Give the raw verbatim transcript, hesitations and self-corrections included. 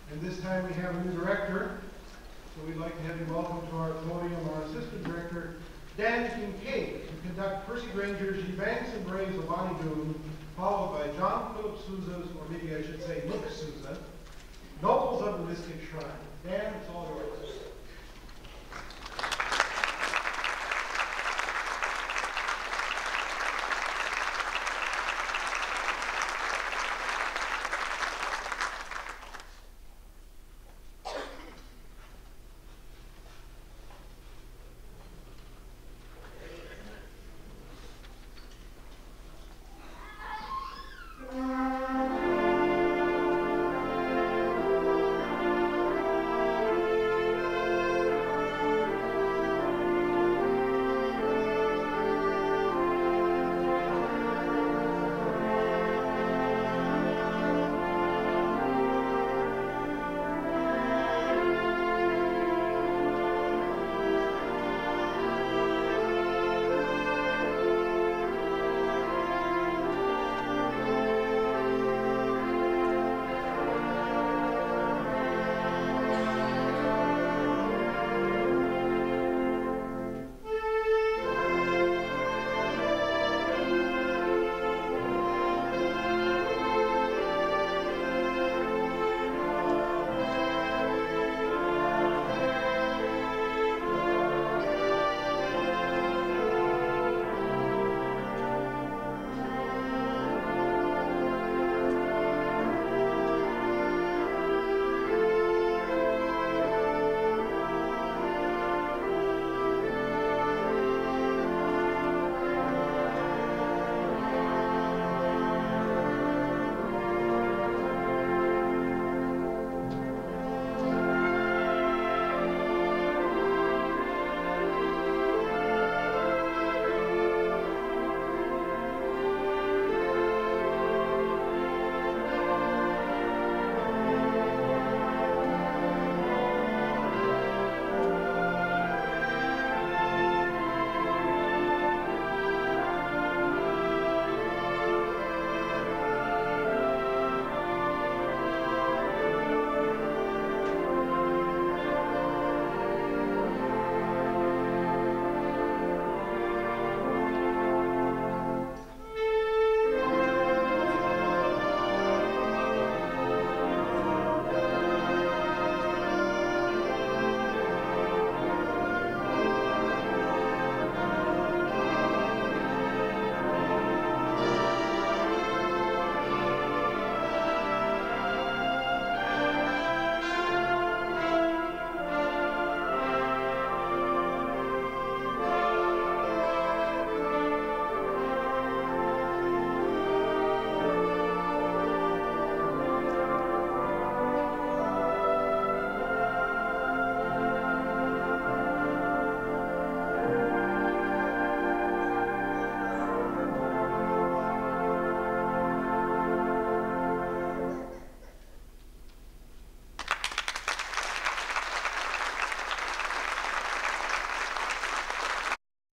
And this time we have a new director, so we'd like to have you welcome to our podium our assistant director, Dan Kincaid, to conduct Percy Grainger's Ye Banks and Braes of Bonnie Doon, followed by John Philip Sousa's, or maybe I should say Nick Sousa, Nobles of the Mystic Shrine. Dan, it's all yours.